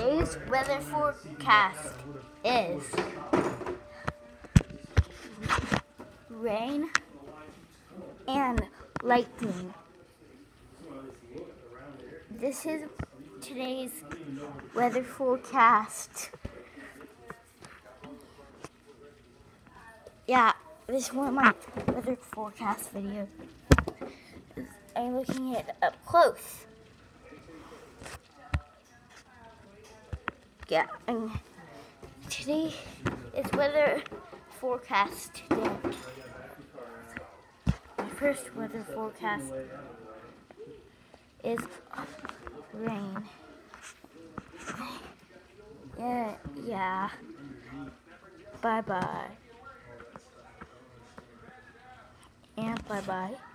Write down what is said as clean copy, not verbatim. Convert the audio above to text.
Today's weather forecast is rain and lightning. This is today's weather forecast. Yeah, this is one of my weather forecast videos. I'm looking at it up close. Yeah, and today is weather forecast day. My first weather forecast is rain. Yeah. Bye-bye. And bye-bye.